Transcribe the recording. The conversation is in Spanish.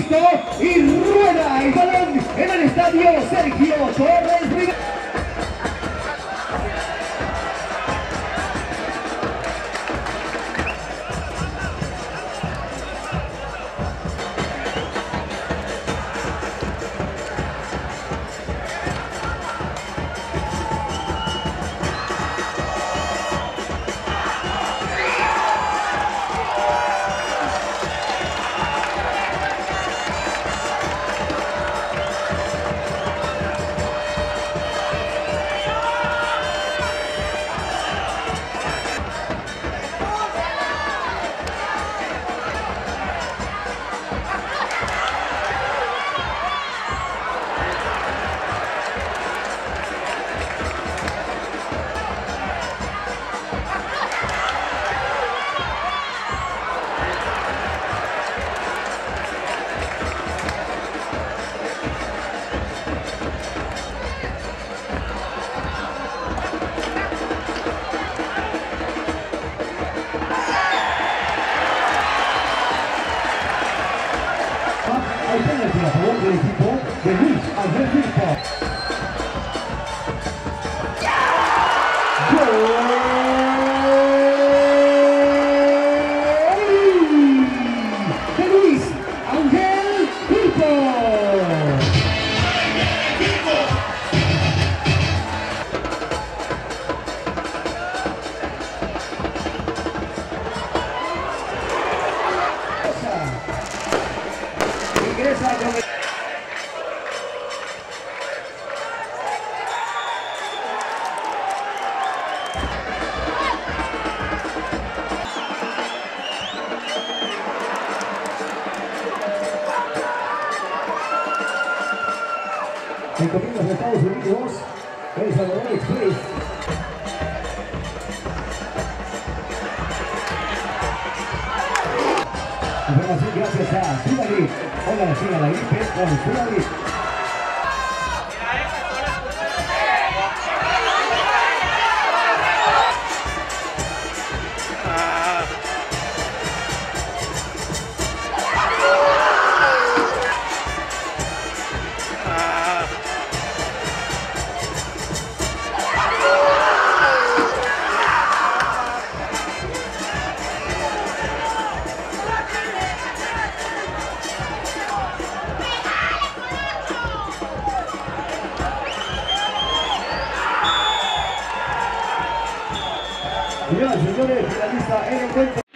listo y rueda el balón en el estadio Sergio Torres Rivera. Hay penalti a favor del equipo de Luis Andrés Firpo. ¡Gol de Luis Ángel Firpo! Ingresa con el... Encomiendas de Estados Unidos, El Salvador Express. Información gracias a Sudagrid. Hola, siga la gripe con Sudagrid. Señoras y señores, finaliza el encuentro.